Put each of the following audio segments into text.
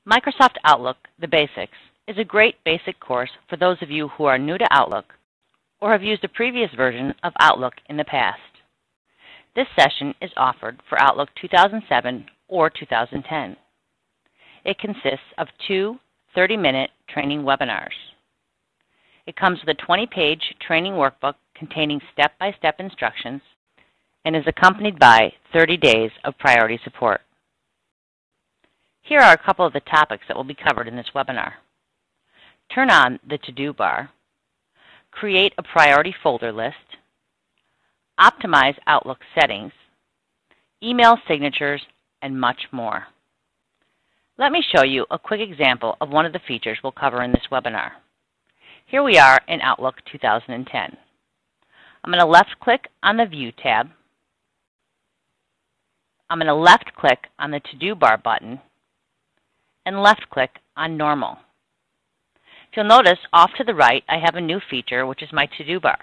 Microsoft Outlook, The Basics, is a great basic course for those of you who are new to Outlook or have used a previous version of Outlook in the past. This session is offered for Outlook 2007 or 2010. It consists of two 30-minute training webinars. It comes with a 20-page training workbook containing step-by-step instructions and is accompanied by 30 days of priority support. Here are a couple of the topics that will be covered in this webinar. Turn on the to-do bar, create a priority folder list, optimize Outlook settings, email signatures, and much more. Let me show you a quick example of one of the features we'll cover in this webinar. Here we are in Outlook 2010. I'm going to left-click on the View tab. I'm going to left-click on the to-do bar button and left-click on Normal. If you'll notice, off to the right, I have a new feature, which is my to-do bar.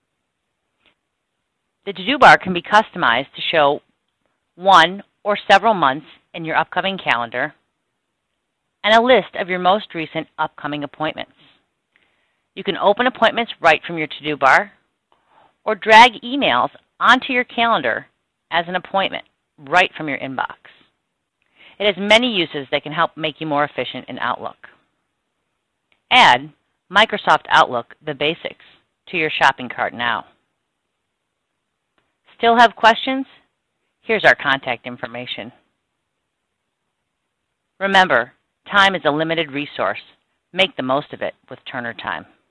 The to-do bar can be customized to show one or several months in your upcoming calendar and a list of your most recent upcoming appointments. You can open appointments right from your to-do bar or drag emails onto your calendar as an appointment right from your inbox. It has many uses that can help make you more efficient in Outlook. Add Microsoft Outlook, The Basics, to your shopping cart now. Still have questions? Here's our contact information. Remember, time is a limited resource. Make the most of it with Turner Time.